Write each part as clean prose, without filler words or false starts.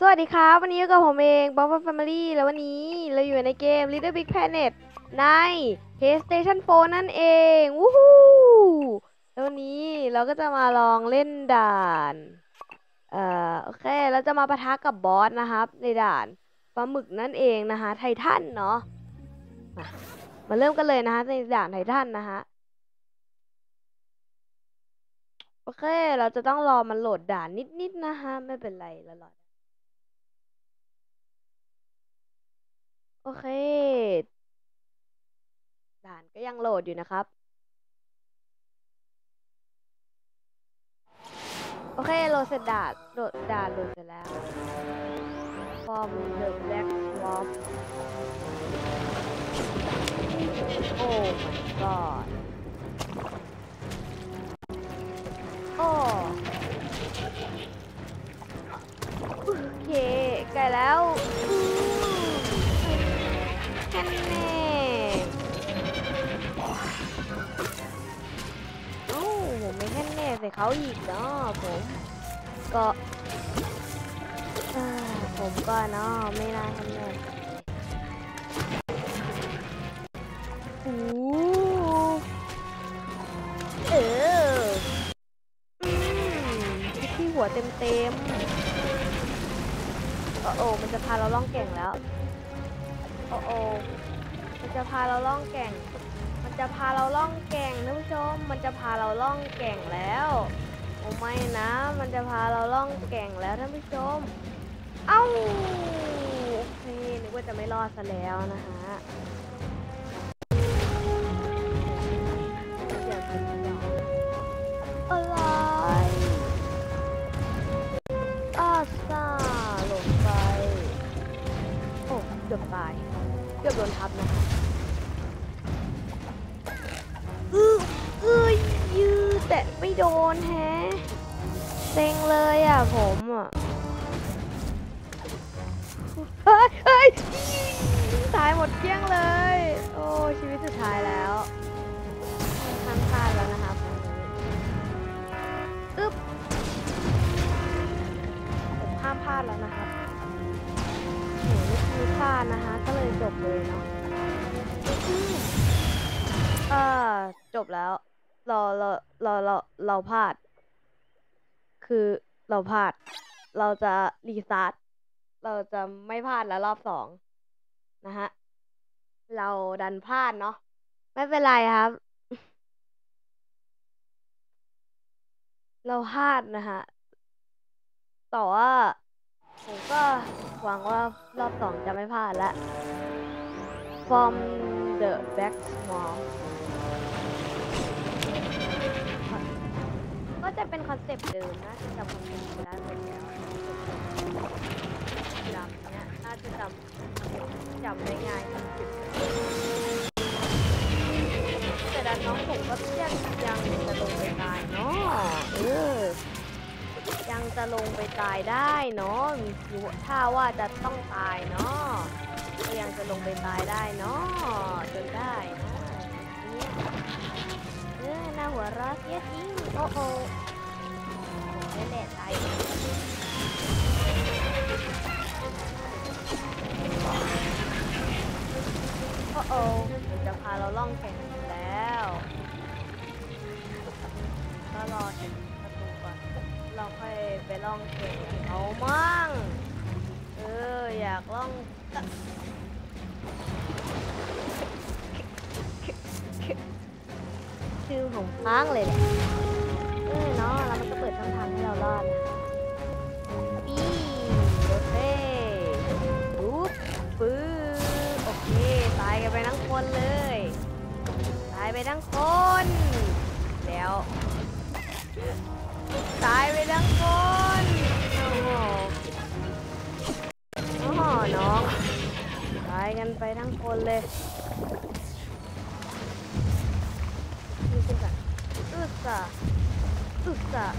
วัสดีครับวันนี้อยู่กับผมเองบ๊อบแฟมิลี่แล้ววันนี้เราอยู่ในเกม Little Big Planet ใน PlayStation 4 นั่นเองวู้ฮู้แล้ววันนี้เราก็จะมาลองเล่นด่านโอเคเราจะมาปะทะกับบอสนะครับในด่านปลาหมึกนั่นเองนะคะไททันเนาะมามาเริ่มกันเลยนะคะในด่านไททันนะคะโอเคเราจะต้องรอมันโหลดด่านนิดนะคะไม่เป็นไรเรารอโอเคด่านก็ยังโหลดอยู่นะครับ โอเคโหลดเสร็จด่านโหลดเสร็จแล้ว From the Black Swamp โอ้ my god โอ้โอเคใกล้แล้วแค่นี้โอ้ผมไม่แค่แน่ใส่เขาอีกเนาะก็ผมก็เนาะไม่น่าแค่แน่โอ้เออที่หัวเต็มโอ้มันจะพาเราล่องแก่งแล้วโอ้มันจะพาเราล่องแก่งมันจะพาเราล่องแก่งท่านผู้ชมมันจะพาเราล่องแก่งแล้วโอ้ไม่นะมันจะพาเราล่องแก่งแล้วท่านผู้ชมเอ้าโอเคนึกว่าจะไม่รอดซะแล้วนะฮะอะไรอาซาหลงไปโอ้เกือบตายเกือบโดนทับนะคะยืดแต่ไม่โดนแฮะเซ็งเลยอ่ะผมอ่ะเฮ้ยตายหมดเกลี้ยงเลยโอ้ชีวิตสุดท้ายแล้วห้ามพลาดแล้วนะครับอึ๊บผมห้ามพลาดแล้วนะครับโหไม่พลาดนะคะก็เลยจบเลยเนาะจบแล้วเราพลาดคือเราพลาดเราจะรีสตาร์ทเราจะไม่พลาดแล้วรอบสองนะฮะเราดันพลาดเนาะไม่เป็นไรครับเราพลาดนะฮะแต่ว่าผมก็หวังว่ารอบสองจะไม่พลาดแล้ว From the back small ก็จะเป็นคอนเซปต์เดิมนะที่จำคอนเซปต์ได้หมดแล้วจำเนี้ยน่าจะจำได้ง่ายที่สุดแต่ดันน้องผมก็ยังจะลงไปตายเนาะยังจะลงไปตายได้เนาะถ้าว่าจะต้องตายเนาะก็ยังจะลงไปตายได้เนาะจนได้นะเนี่ยน่าหัวเราะเสียจริงโอ้โหนี่แหละตายโอ้จะพาเราล่องแก่งแล้วก็รอถึงประตูก่อนเราค่อยไปล่องแก่งเขามั่งอยากล่องชื่อของค้างเลยแหละเนาะแล้วมันก็เปิดช่องทางให้เรารอดนะปีโอเคปุ๊บปื๊บโอเคตายกันไปทั้งคนเลยตายไปทั้งคนแล้วตายไปทั้งคนโอ้โหน้องตายกันไปทั้งคนเลยนี่ขึ้นกันอุตส่าห์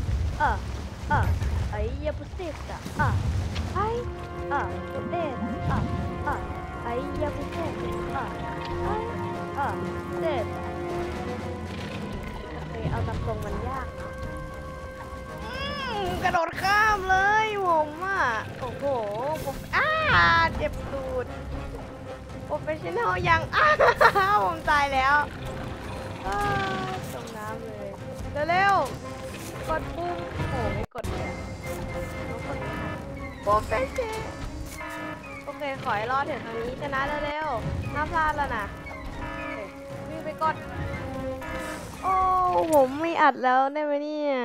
ไอ้ยาบุเซตะไอ้บุเตะไอ้ยาบุเซตะไอ้เซตโอเคเอาตามตรงมันยากเนาะกระโดดข้ามเลยผมอ่ะโอ้โหผมเจ็บตูดโปรเฟชชั่นอลยังผมตายแล้วจมน้ำเลยเร็วๆกดปุ่มโอ้ไม่กดเลยต้องกดไม่ทันโปรเฟชชั่นโอเคขอให้รอดถึงทางนี้ชนะเร็วๆห้ามพลาดแล้วนะวิ่งไปกดโอ้ผมไม่อัดแล้วได้ไหมเนี่ย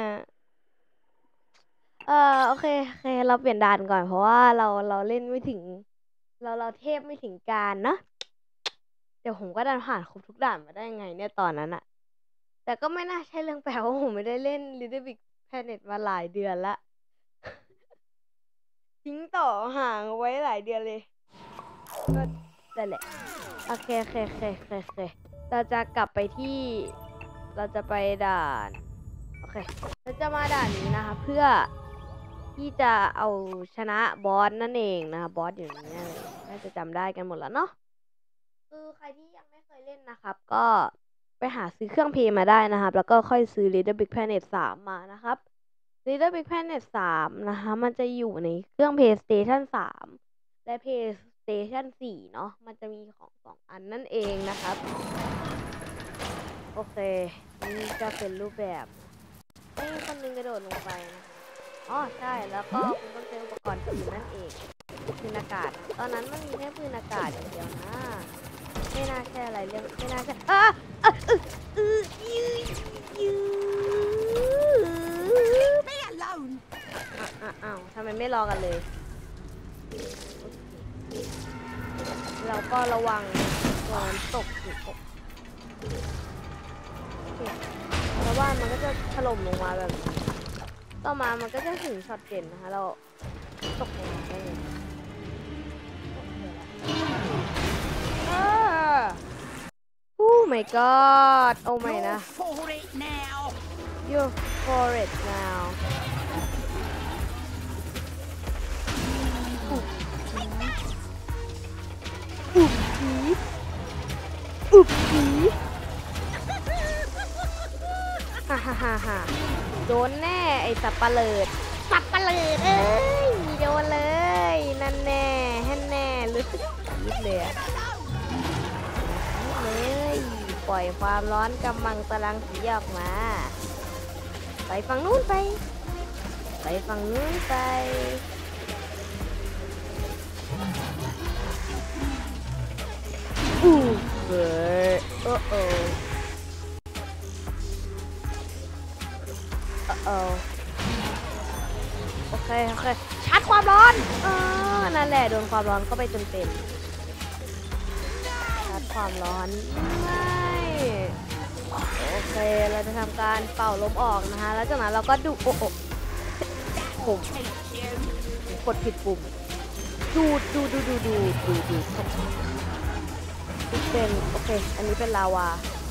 โอเคเราเปลี่ยนด่านก่อนเพราะว่าเราเล่นไม่ถึงเราเทพไม่ถึงการเนาะเดี๋ยวผมก็ดันผ่านครบทุกด่านมาได้ไงเนี่ยตอนนั้นอะแต่ก็ไม่น่าใช่เรื่องแปลว่าผมไม่ได้เล่น Little Big Planet มาหลายเดือนละทิ้งต่อห่างไว้หลายเดือนเลยก็ได้แหละโอเคเราจะกลับไปที่เราจะไปด่านโอเคเราจะมาด่านนี้นะคะเพื่อที่จะเอาชนะบอสนั่นเองนะคะบอสอยู่นี้น่าจะจำได้กันหมดแล้วเนาะคือใครที่ยังไม่เคยเล่นนะครับก็ไปหาซื้อเครื่องเพลย์มาได้นะครับแล้วก็ค่อยซื้อ Little Big Planet 3มานะครับ Little Big Planet 3นะคะมันจะอยู่ในเครื่อง PlayStation 3และ PlayStation 4เนาะมันจะมีของ2อันนั่นเองนะครับโอเคนี่จะเป็นรูปแบบคนนึงกระโดดลงไปนะอ๋อใช่แล้วก็คุณต้องใช้อุปกรณ์ปืนนั่นเองปืนอากาศตอนนั้นมันมีแค่ปืนอากาศอย่างเดียวนะไม่น่าใช่อะไรเรื่องไม่น่าใช่อ้าวทำไมไม่รอกันเลยเราก็ระวังตัวมันตกอยู่แล้วว่ามันก็จะถล่มลงมาแบบต่อมามันก็จะถึงช็อตเด่นนะคะเราตกลงมาได้เลยOh my god โอ้ไม่นะ You're for it now อุบผีฮ่าโดนแน่ไอ้สับปะเลิดเอ้ยโดนเลยนั่นแน่แน่รู้สึกยิบเลยปล่อยความร้อนกำมังตรังสีออกมาไปฝั่งนู้นไปฝั่งนู้นไปเฮ้ยโอเคชาร์จความร้อนนั่นแหละโดนความร้อนเข้าไปจนเป็นชาร์จความร้อนไม่โอเคเราจะทำการเป่าลมออกนะคะแล้วจากนั้นเราก็ดูผมกดผิดปุ่มดูเป็นโอเคอันนี้เป็นลาวา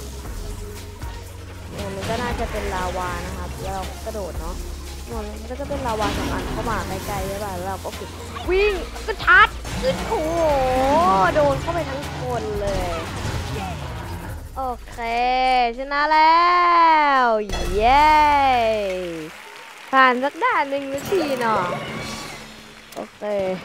มันก็น่าจะเป็นลาวานะครับแล้วเรากระโดดเนาะมันก็จะเป็นลาวา2อันเข้ามาใกล้ๆใช่ป่ะแล้วเราก็วิ่งก็ชาร์จขึ้นโอ้โหโดนเข้าไปทั้งคนเลยโอเคชนะแล้วเย้ผ่านสักด่านหนึ่งนาทีเนาะโอเค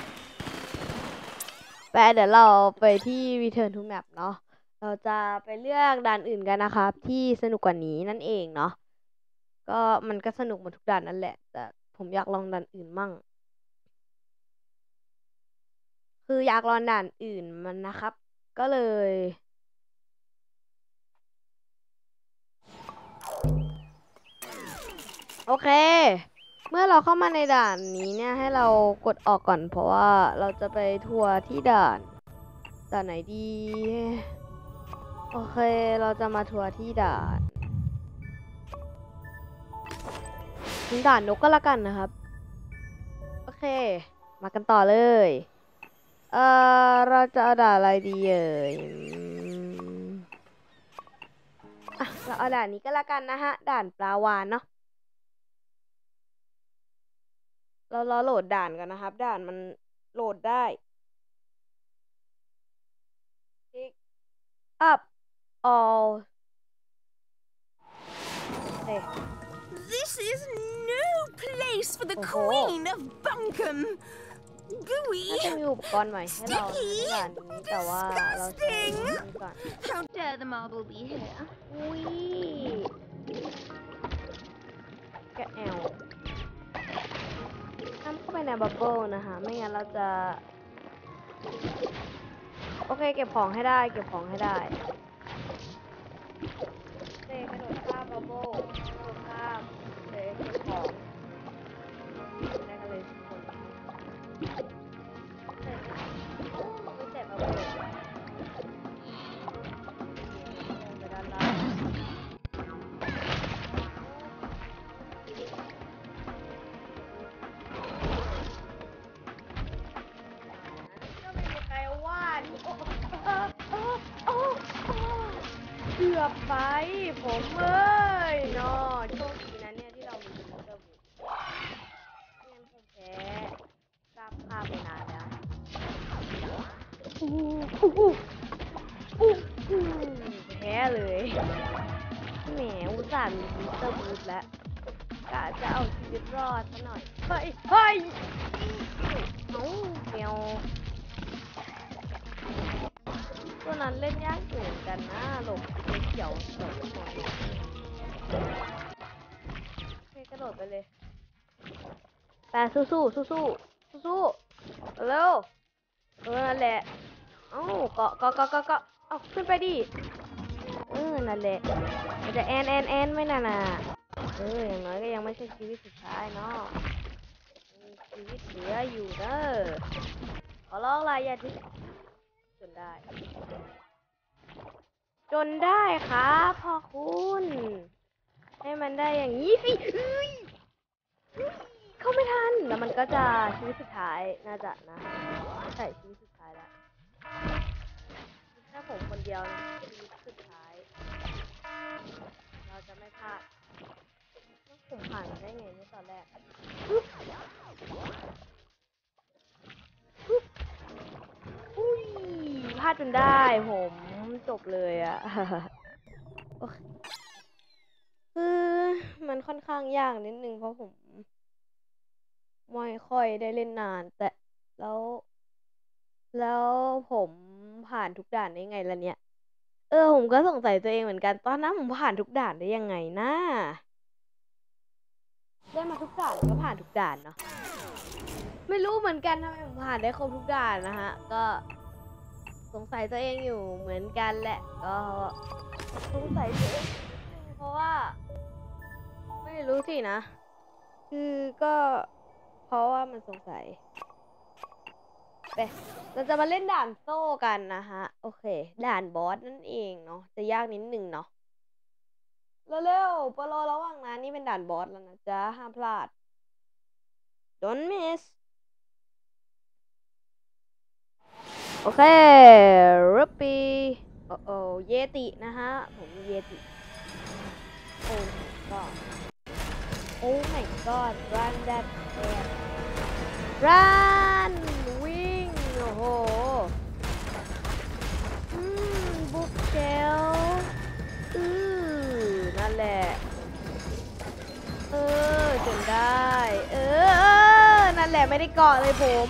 เดี๋ยวเราไปที่ Return to Map เนาะเราจะไปเลือกด่านอื่นกันนะครับที่สนุกกว่านี้นั่นเองเนาะก็มันก็สนุกหมดทุกด่านนั่นแหละแต่ผมอยากลองด่านอื่นมั่งคืออยากลองด่านอื่นมันนะครับก็เลยโอเคเมื่อเราเข้ามาในด่านนี้เนี่ยให้เรากดออกก่อนเพราะว่าเราจะไปทัวร์ที่ด่านไหนดีโอเคเราจะมาทัวร์ที่ด่านนกก็แล้วกันนะครับโอเคมากันต่อเลยเราจะเอาด่านอะไรดีเราเอาด่านนี้ก็แล้วกันนะฮะด่านปลาวาฬเนาะเราโหลดด่านกันนะครับด่านมันโหลดได้ Pick up all This is no place for the Queen of Bunkum. น่าจะมีอุปกรณ์ใหม่ให้เราในด่านนี้แต่ว่าเราใช้นี่ก่อน How dare the marble be here? อุ้ยแกะแอลห้ามเข้าไปในบับเบิ้ลนะคะไม่งั้นเราจะโอเคเก็บของให้ได้เก็บของให้ได้เตะกระโดดข้ามบับเบิ้ลกระโดดข้ามเตะเก็บของได้กันเลยทุกคนเตะไม่เตะบับเบิ้ลไปด้านล่างก็ไม่มีใครว่านี่โอ้เกือบไปผมเอ้ยเนาะโชคดีนะเนี่ยที่เรามีมิสเตอร์บูไม่งั้นผมแพ้ทราบภาพไปนานแล้วแพ้เลยแหมอุตส่าห์มีมิสเตอร์บูแล้วกะจะเอาชีวิตรอดซะหน่อยเฮ้ยเฮ้ยเอ้าเดียวตัวนั้นเล่นยากเหมือนกันนะหลบเขียวเขียวหมดกระโดดไปเลยแต่สู้เร็วนั่นแหละเอ้าเกาะเอาขึ้นไปดินั่นแหละมันจะแอนไม่น่าน่ะอย่างน้อยก็ยังไม่ใช่ชีวิตสุดท้ายเนาะมีชีวิตเหลืออยู่เด้อขอร้องลายอย่าทิ้งจนได้ครับพ่อคุณให้มันได้อย่างนี้สิเข้าไม่ทันแล้วมันก็จะชีวิตสุดท้ายน่าจะนะใช่ชีวิตสุดท้ายแล้วแค่ผมคนเดียวนะชีวิตสุดท้ายเราจะไม่พลาดผมผ่านได้ไงในตอนแรกอุ้ยพลาดจนได้ผมจบเลยอะคือมันค่อนข้างยากนิดนึงเพราะผมไม่ค่อยได้เล่นนานแต่แล้วผมผ่านทุกด่านได้ไงล่ะเนี่ยผมก็สงสัยตัวเองเหมือนกันตอนนั้นผมผ่านทุกด่านได้ยังไงนะได้มาทุกด่านก็ผ่านทุกด่านเนาะไม่รู้เหมือนกันทำไมผมผ่านได้ครบทุกด่านนะฮะก็สงสัยตัวเองอยู่เหมือนกันแหละก็สงสัยตัวเองเพราะว่าไม่รู้สินะคือก็เพราะว่ามันสงสัยไปเราจะมาเล่นด่านโซ่กันนะฮะโอเคด่านบอสนั่นเองเนาะจะยากนิดนึงเนาะเร็วๆปรอระหว่างนั้นนี่เป็นด่านบอสแล้วนะจ๊ะห้ามพลาด don't miss โอเครูปีโอ้เยตินะฮะผมเยติโอ้ my god โอ้ my god run that man run วิ่งโอ้โหบุกเชลนั่นแหละจนได้นั่นแหละไม่ได้เกาะเลยผม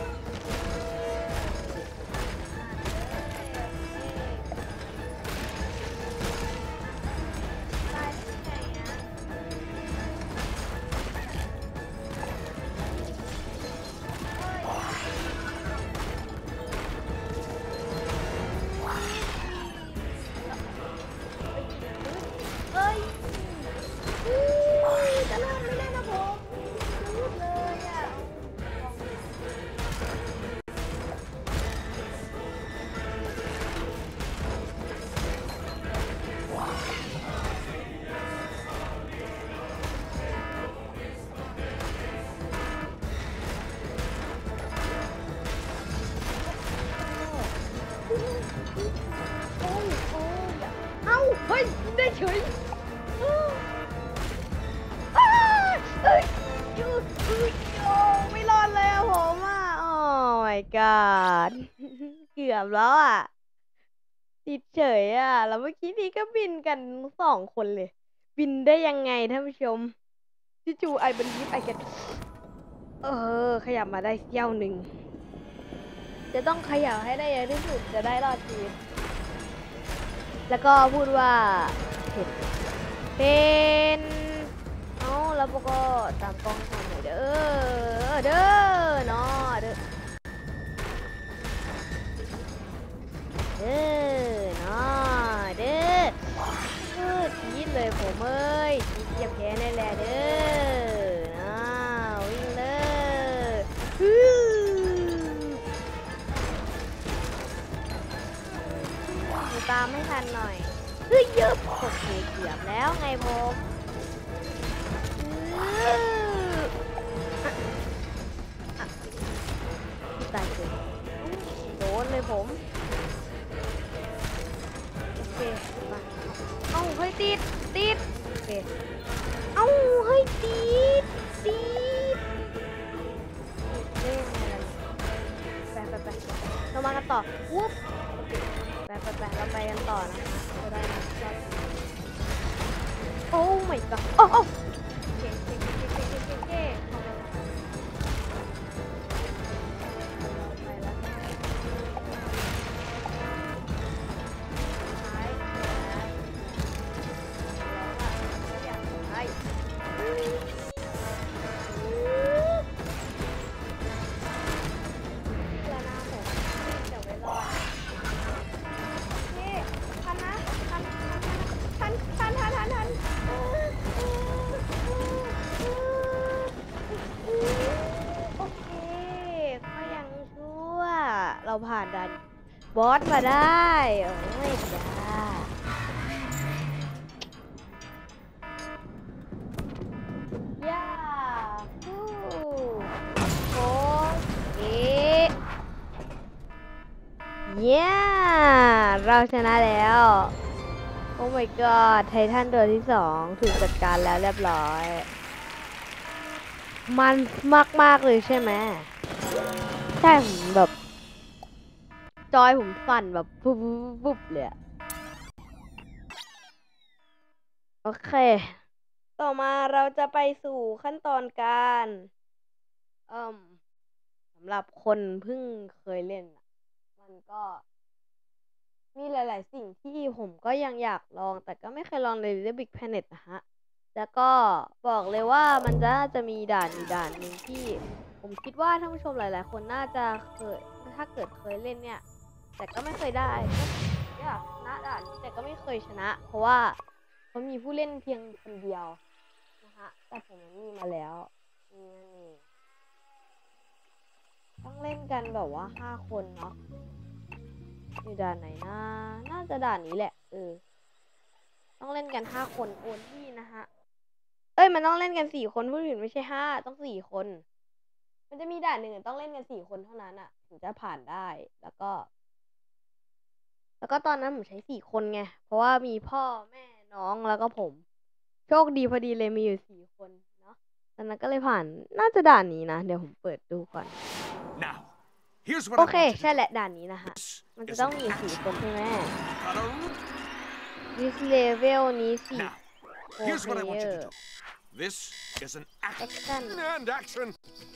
จะรอดไม่ได้นะผมพูดเลยอ่ะเอ้าเฮ้ยได้เฉยไม่รอดเลยอะผมอ่ะโอ้ my god เกือบแล้วอ่ะติดเฉยอ่ะแล้วเมื่อกี้นี้ก็บินกัน2 คนเลยบินได้ยังไงท่านผู้ชมที่จูไอบันยิบไอแกขยับมาได้เสี้ยวหนึ่งจะต้องขยับให้ได้เยอะที่สุดจะได้รอดชีวิตแล้วก็พูดว่าเป็นแล้วก็ตามกล้องทำหน่อยเด้อเนาะเด้อเนาะเด้อจี๊ดเลยผมจี๊ดจะแพ้แน่แหละเด้อวิ่งเลยตามไม่ทันหน่อยเยอะโอเคเกือบแล้วไงผมตายเลยโดนเลยผมโอเคมาเฮ้ยติดโอเคเฮ้ยติดเล่นอะไรไปเรามากันต่อวุ๊บไปเราไปกันต่อนะจะได้นะโอ้ my god โอ้เก่งไปแล้วเราผ่านด่านบอสมาได้โอ้ยจ้าย่าโอเคเราชนะแล้วโอ้ my god ไททันตัวที่2ถูกจัดการแล้วเรียบร้อยมันมากเลยใช่ไหมใช่ผมแบบจอยผมสั่นแบบปุ๊บเลยโอเคต่อมาเราจะไปสู่ขั้นตอนการสำหรับคนเพิ่งเคยเล่นมันก็มีหลายๆสิ่งที่ผมก็ยังอยากลองแต่ก็ไม่เคยลองใน Little Big Planet นะฮะแล้วก็บอกเลยว่ามันจะมีด่านหนึ่งที่ผมคิดว่าท่านผู้ชมหลายๆคนน่าจะเคยถ้าเกิดเคยเล่นเนี่ยแต่ก็ไม่เคยได้อยากชนะด่านนี้แต่ก็ไม่เคยชนะเพราะว่าเขามีผู้เล่นเพียงคนเดียวนะฮะแต่ผมมีมาแล้วนี่ต้องเล่นกันแบบว่า5 คนเนาะอยู่ด่านไหนนะน่าจะด่านนี้แหละต้องเล่นกัน5 คนโอนที่นะฮะมันต้องเล่นกัน4 คนผู้อื่นไม่ใช่5ต้อง4 คนมันจะมีด่านหนึ่งต้องเล่นกัน4 คนเท่านั้นอ่ะถึงจะผ่านได้แล้วก็ตอนนั้นผมใช้4 คนไงเพราะว่ามีพ่อแม่น้องแล้วก็ผมโชคดีพอดีเลยมีอยู่4 คนเนาะตอนนั้นก็เลยผ่านน่าจะด่านนี้นะเดี๋ยวผมเปิดดูก่อนโอเคใช่แหละด่านนี้นะฮะมันจะต้องมี4 คนใช่ไหมthis level นี้4 player This is an action and action.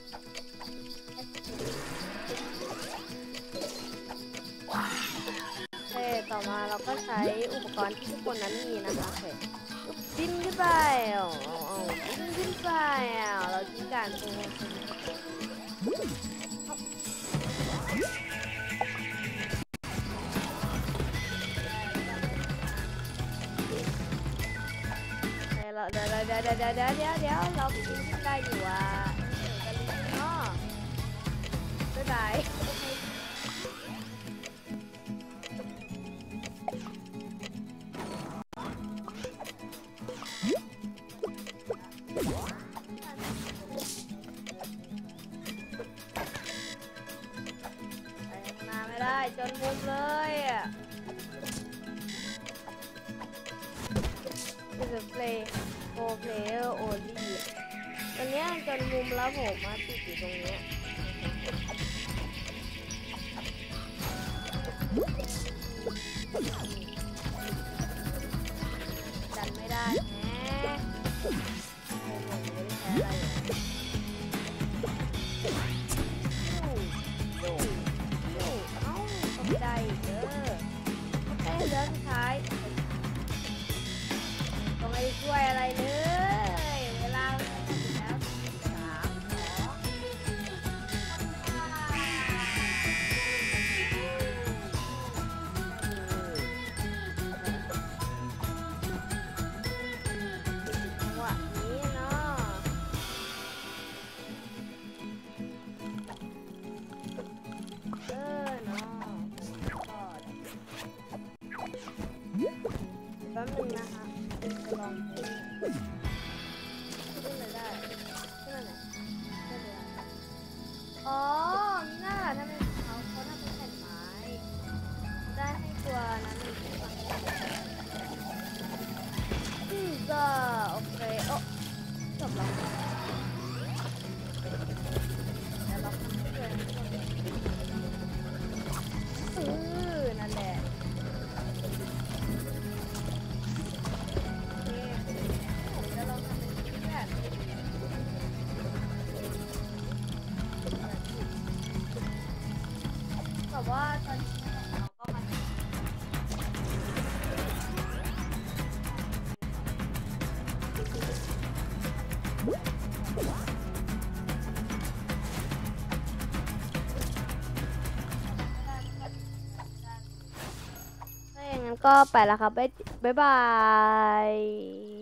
ต่อมาเราก็ใช้อุปกรณ์ที่ทุกคนนั้นมีนะคะบินขึ้นไปบินขึ้นไปเราทิ้งการโเดี๋ยวเราบินขึ้นได้อยู่อ่ะบ๊ายบายจนมุมเลยคือplayer only ตอนนี้จนมุมแล้วผมมาติดอยู่ตรงนี้ดันไม่ได้แฮะแล้วสุดท้ายก็ไม่ได้ช่วยอะไรเลย เวลาแล้วจังหวะนี้เนาะเนาะแป๊บนึงนะคะจะลองขึ้นเลยได้ขึ้นเลยขึ้นเลยอ๋อมีหน้าทำไมเขาทำเป็นแผ่นไม้ได้ให้ตัวนั้นหนึ่งฝั่งก็โอเคโอ้จบแล้วเดี๋ยวเราทำให้เลยนั่นแหละ จะลองทำเป็นที่แบบแบบว่าตอนนี้เราก็มาถ้าอย่างนั้นก็ไปแล้วครับบ๊ายบาย